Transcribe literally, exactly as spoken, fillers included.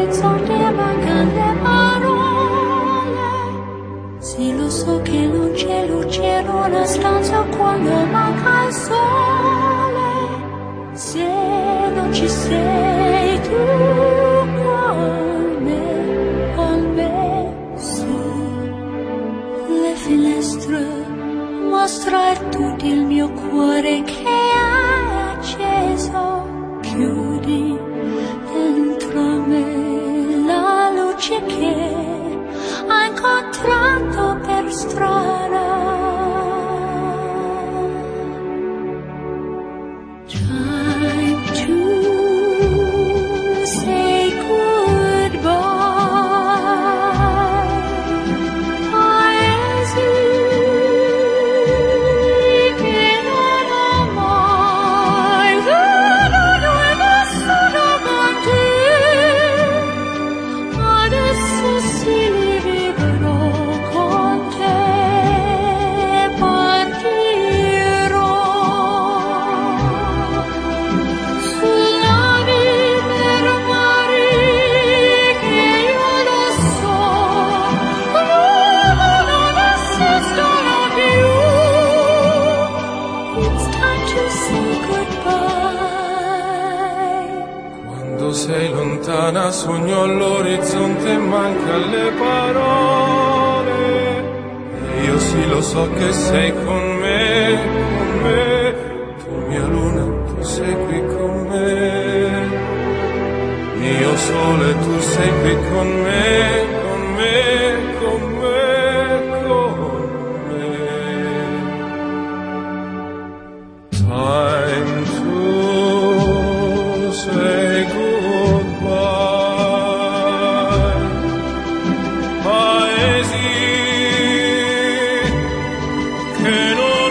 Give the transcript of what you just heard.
all'orizzonte mancano le parole. Sì, lo so che non c'è luce in una stanza quando manca il sole. Se non ci sei tu con me, con me, su le finestre mostra tutto il mio cuore che hai acceso. Chiudi dentro me la luce che hai incontrato per strada. Time to say goodbye. Paesi che non ho mai veduto e vissuto con te. Adesso sì li vivrò con te. Partirò sulla per mari che io lo so non esistono più. It's time to say goodbye. Quando sei lontana sogno all'orizzonte e manca le parole. E io sì lo so che sei con me, con me. Tu mia luna, tu sei qui con me. Mio sole, tu sei qui con me, con me, con me, con me. Time to say goodbye. Paesi che non